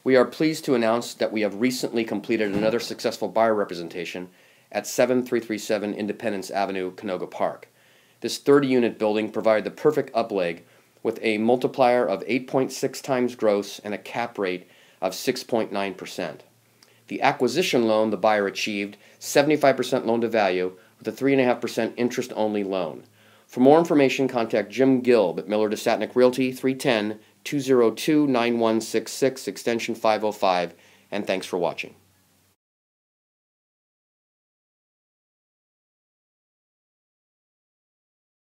We are pleased to announce that we have recently completed another successful buyer representation at 7337 Independence Avenue, Canoga Park. This 30-unit building provided the perfect upleg with a multiplier of 8.6 times gross and a cap rate of 6.9%. The acquisition loan the buyer achieved 75% loan to value with a 3.5% interest-only loan. For more information, contact Jim Gilb at Miller Desatnik Realty, 310-202-9166, extension 505, and thanks for watching.